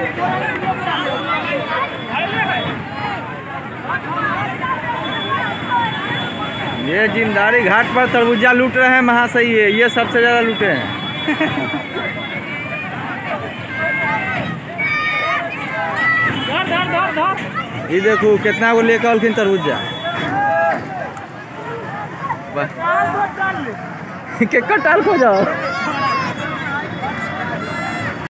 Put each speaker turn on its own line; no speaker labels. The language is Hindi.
ये जिंदारी घाट पर तरबूजा लूट रहे हैं महाशय, ये सबसे ज़्यादा लूटे हैं। ये देखो कितना को लेकर अलखिन तरबूजा। के कटाल खो जाओ।